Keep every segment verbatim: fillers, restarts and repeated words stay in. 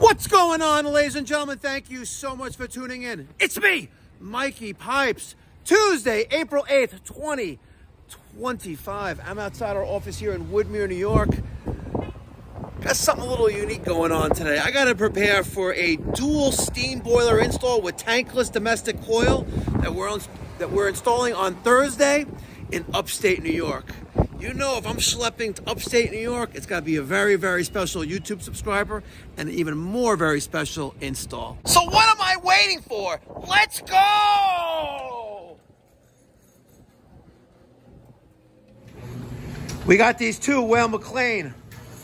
What's going on, ladies and gentlemen? Thank you so much for tuning in. It's me, Mikey Pipes. Tuesday, April eighth, twenty twenty-five. I'm outside our office here in Woodmere, New York. Got something a little unique going on today. I got to prepare for a dual steam boiler install with tankless domestic coil that we're, on, that we're installing on Thursday in upstate New York. You know, if I'm schlepping to upstate New York, it's got to be a very, very special YouTube subscriber and an even more very special install. So what am I waiting for? Let's go! We got these two Weil McLain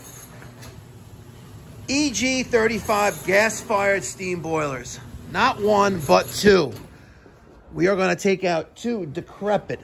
E G thirty-five gas-fired steam boilers. Not one, but two. We are going to take out two decrepit,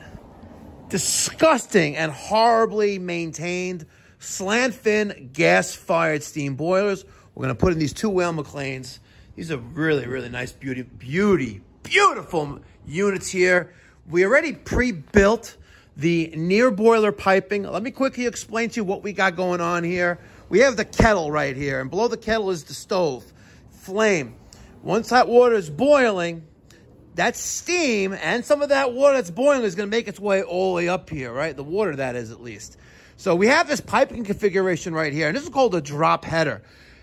disgusting and horribly maintained slant fin gas-fired steam boilers. We're going to put in these two Weil McLains. These are really, really nice, beauty, beauty, beautiful units here. We already pre-built the near boiler piping. Let me quickly explain to you what we got going on here. We have the kettle right here, and below the kettle is the stove, flame. Once that water is boiling, that steam and some of that water that's boiling is going to make its way all the way up here, right? The water, that is, at least. So we have this piping configuration right here, and this is called a drop header.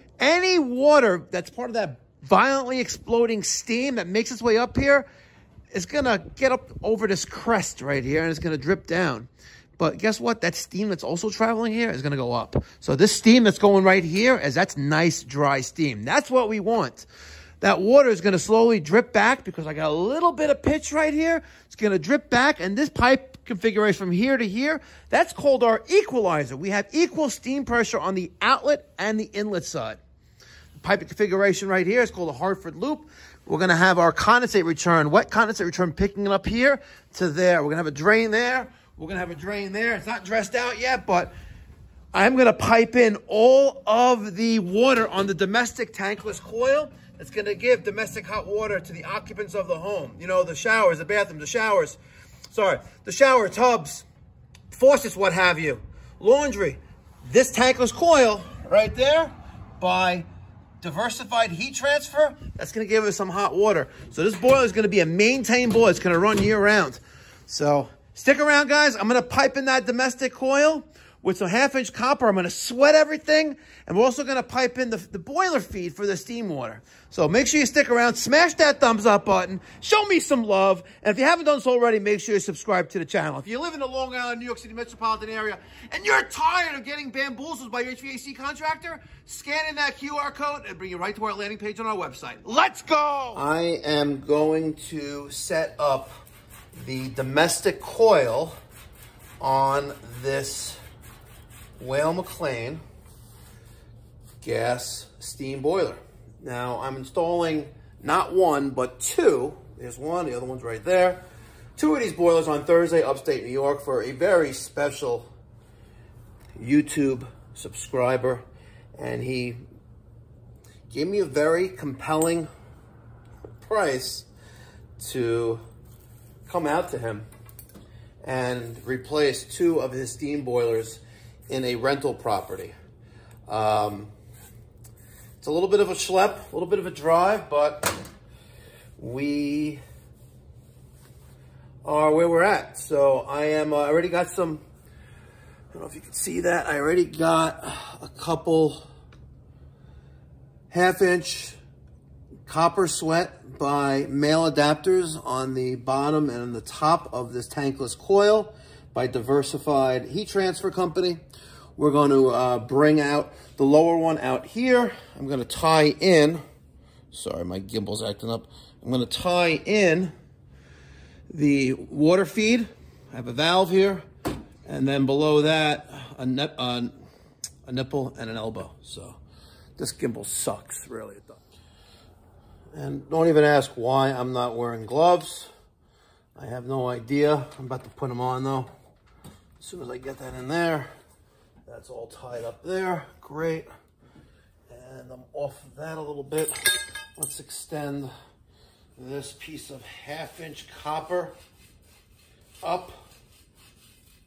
Any water that's part of that violently exploding steam that makes its way up here is going to get up over this crest right here, and it's going to drip down. But guess what? That steam that's also traveling here is going to go up. So this steam that's going right here, is that's nice, dry steam. That's what we want. That water is going to slowly drip back because I got a little bit of pitch right here. It's going to drip back, and this pipe configuration from here to here, that's called our equalizer. We have equal steam pressure on the outlet and the inlet side. The pipe configuration right here is called a Hartford loop. We're going to have our condensate return, wet condensate return, picking it up here to there. We're going to have a drain there. We're going to have a drain there. It's not dressed out yet, but I'm going to pipe in all of the water on the domestic tankless coil. It's going to give domestic hot water to the occupants of the home. You know, the showers, the bathrooms, the showers. Sorry, the shower tubs, faucets, what have you. Laundry. This tankless coil right there, by diversified heat transfer, that's going to give us some hot water. So this boiler is going to be a maintained boiler. It's going to run year round. So stick around, guys. I'm going to pipe in that domestic coil with some half-inch copper. I'm going to sweat everything, and we're also going to pipe in the, the boiler feed for the steam water. So make sure you stick around. Smash that thumbs up button. Show me some love. And if you haven't done so already, make sure you subscribe to the channel. If you live in the Long Island, New York City metropolitan area, and you're tired of getting bamboozled by your H V A C contractor, scan in that Q R code and bring you right to our landing page on our website. Let's go! I am going to set up the domestic coil on this Weil McLain gas steam boiler. Now I'm installing not one, but two. There's one, the other one's right there. Two of these boilers on Thursday, upstate New York, for a very special YouTube subscriber. And he gave me a very compelling price to come out to him and replace two of his steam boilers in a rental property. Um, it's a little bit of a schlep, a little bit of a drive, but we are where we're at. So I am, uh, I already got some, I don't know if you can see that, I already got a couple half inch copper sweat by male adapters on the bottom and on the top of this tankless coil by Diversified Heat Transfer Company. We're going to uh, bring out the lower one out here. I'm going to tie in, sorry, my gimbal's acting up. I'm going to tie in the water feed. I have a valve here, and then below that, a, nip, uh, a nipple and an elbow. So this gimbal sucks, really, it does. And don't even ask why I'm not wearing gloves. I have no idea. I'm about to put them on though. As soon as I get that in there, that's all tied up there. Great. And I'm off of that a little bit. Let's extend this piece of half inch copper up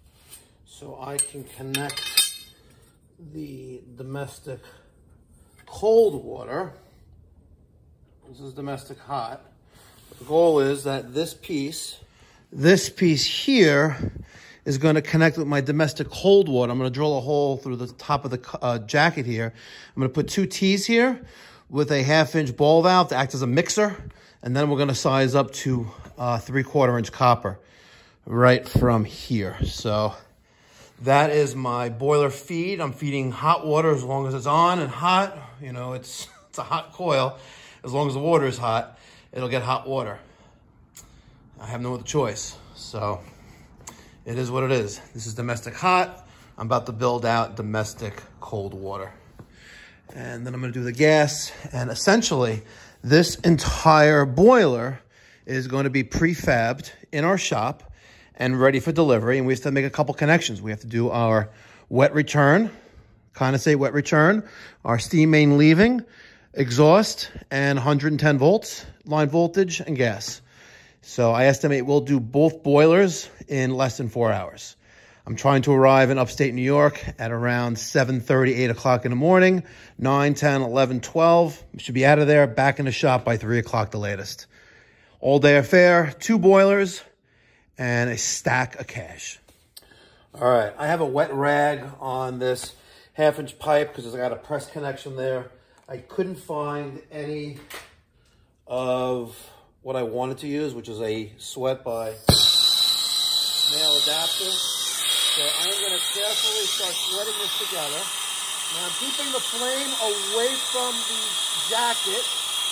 so I can connect the domestic cold water. This is domestic hot. The goal is that this piece, this piece here is going to connect with my domestic cold water. I'm going to drill a hole through the top of the uh, jacket here. I'm going to put two T's here with a half inch ball valve to act as a mixer. And then we're going to size up to uh, three quarter inch copper right from here. So that is my boiler feed. I'm feeding hot water as long as it's on and hot. You know, it's, it's a hot coil. As long as the water is hot, it'll get hot water. I have no other choice. So it is what it is. This is domestic hot. I'm about to build out domestic cold water. And then I'm gonna do the gas. And essentially, this entire boiler is going to be prefabbed in our shop and ready for delivery. And we have to make a couple connections. We have to do our wet return, condensate wet return, our steam main leaving, exhaust, and one hundred ten volts, line voltage, and gas. So I estimate we'll do both boilers in less than four hours. I'm trying to arrive in upstate New York at around seven thirty, eight o'clock in the morning, nine, ten, eleven, twelve. Should be out of there, back in the shop by three o'clock the latest. All day affair, two boilers, and a stack of cash. All right, I have a wet rag on this half inch pipe because I got a press connection there. I couldn't find any of what I wanted to use, which is a sweat by male adapter. So I'm going to carefully start threading this together. Now I'm keeping the flame away from the jacket.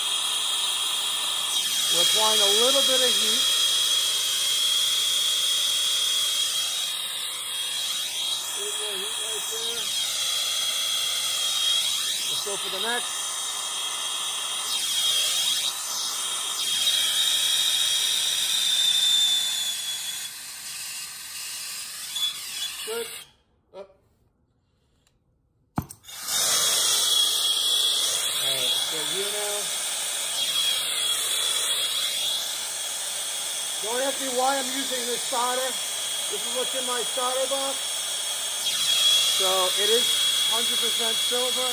We're applying a little bit of heat. A little more heat right there. Let's go for the next. Good. Up. All right, so here now. Don't ask me why I'm using this solder. This is what's in my solder box. So it is one hundred percent silver.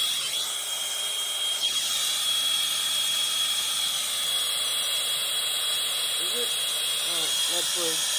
Is it? All right, let's see.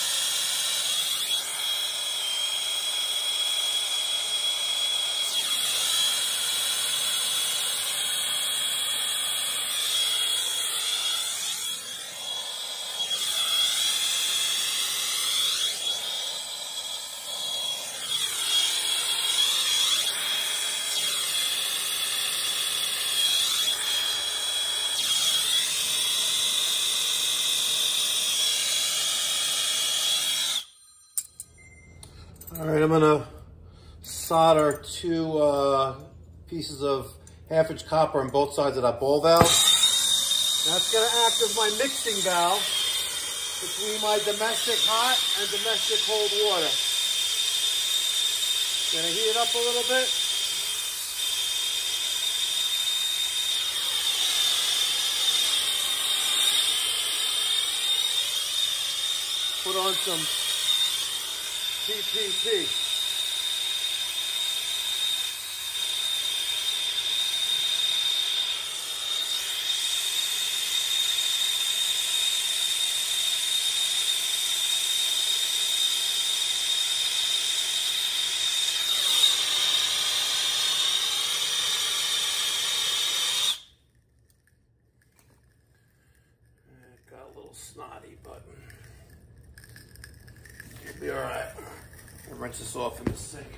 All right, I'm gonna solder two uh, pieces of half inch copper on both sides of that ball valve. That's gonna act as my mixing valve between my domestic hot and domestic cold water. Gonna heat it up a little bit. Put on some P P P. Got a little snotty, but it'll be all right. I'll rinse this off in the sink.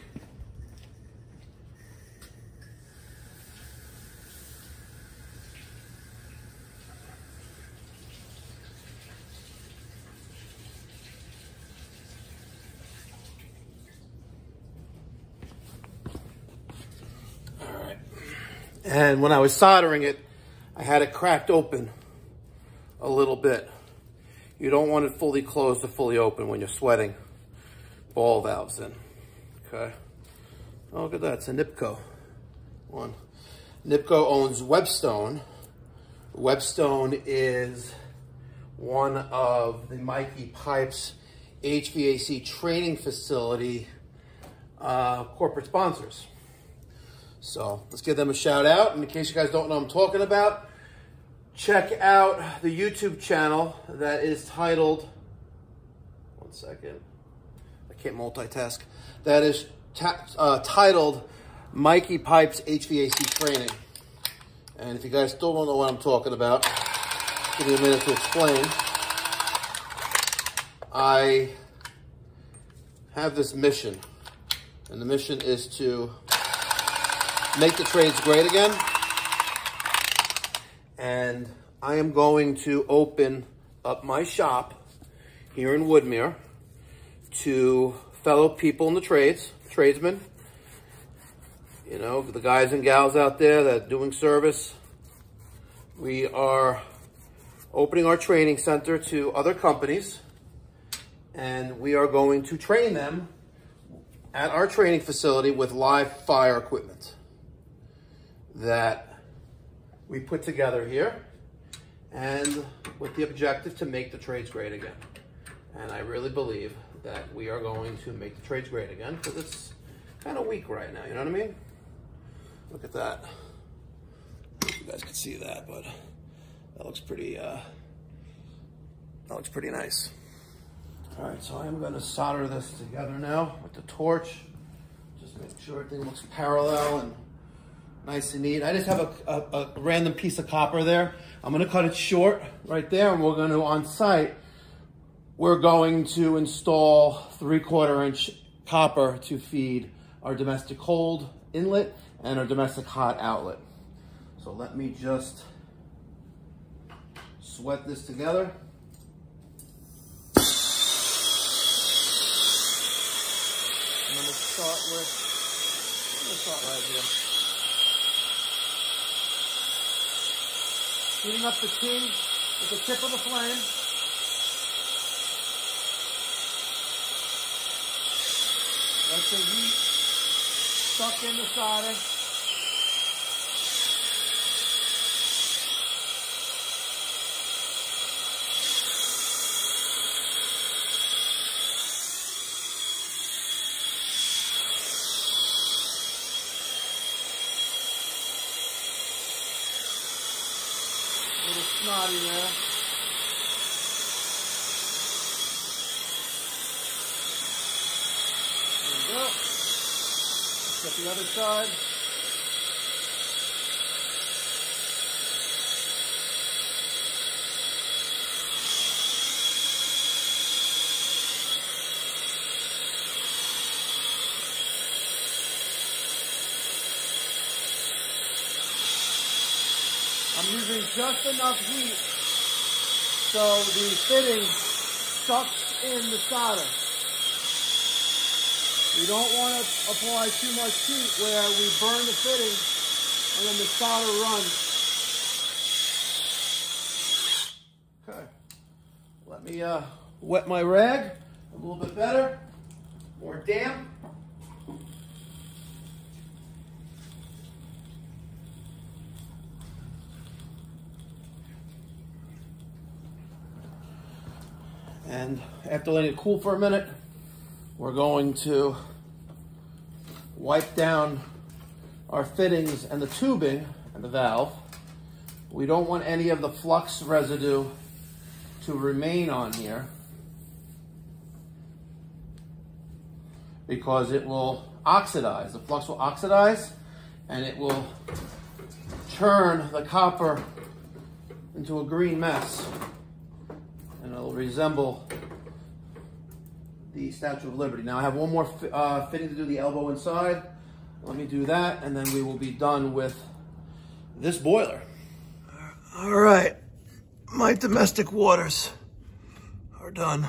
All right. And when I was soldering it, I had it cracked open a little bit. You don't want it fully closed or fully open when you're sweating ball valves in, okay? Oh, look at that, it's a Nipco one. Nipco owns Webstone. Webstone is one of the Mikey Pipes H V A C training facility uh, corporate sponsors. So let's give them a shout out. And in case you guys don't know what I'm talking about, check out the YouTube channel that is titled, one second, I can't multitask, that is uh, titled Mikey Pipes H V A C Training. And if you guys still don't know what I'm talking about, give me a minute to explain. I have this mission, and the mission is to make the trades great again. And I am going to open up my shop here in Woodmere to fellow people in the trades, tradesmen, you know, the guys and gals out there that are doing service. We are opening our training center to other companies, and we are going to train them at our training facility with live fire equipment that we put together here, and with the objective to make the trades great again. And I really believe that we are going to make the trades great again, because it's kind of weak right now, you know what I mean? Look at that. I don't know if you guys can see that, but that looks pretty, uh, that looks pretty nice. All right, so I'm gonna solder this together now with the torch. Just make sure everything looks parallel and nice and neat. I just have a, a, a random piece of copper there. I'm gonna cut it short right there, and we're gonna, on site, we're going to install three quarter inch copper to feed our domestic cold inlet and our domestic hot outlet. So let me just sweat this together. I'm gonna start with, I'm gonna start right here. Heating up the key with the tip of the flame. Let the heat suck in the solder. A little snotty there. Get the other side. I'm using just enough heat so the fitting sucks in the solder. We don't want to apply too much heat where we burn the fitting and then the solder runs. Okay, let me uh, wet my rag a little bit better, more damp. And after letting it cool for a minute, we're going to wipe down our fittings and the tubing and the valve. We don't want any of the flux residue to remain on here because it will oxidize. The flux will oxidize and it will turn the copper into a green mess, and it'll resemble the Statue of Liberty. Now I have one more uh, fitting to do, the elbow inside. Let me do that, and then we will be done with this boiler. All right, my domestic waters are done.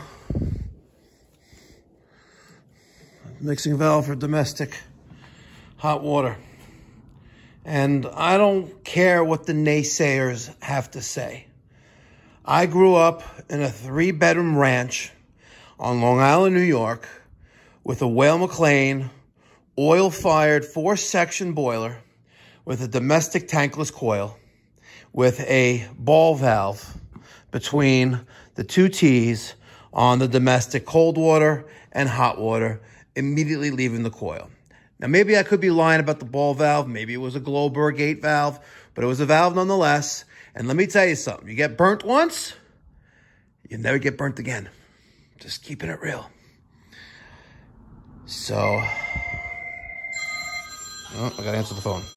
Mixing valve for domestic hot water. And I don't care what the naysayers have to say. I grew up in a three bedroom ranch on Long Island, New York, with a Weil McLain oil-fired four-section boiler with a domestic tankless coil with a ball valve between the two T's on the domestic cold water and hot water, immediately leaving the coil. Now, maybe I could be lying about the ball valve. Maybe it was a Glober gate valve, but it was a valve nonetheless. And let me tell you something. You get burnt once, you never get burnt again. Just keeping it real. So, oh, I gotta answer the phone.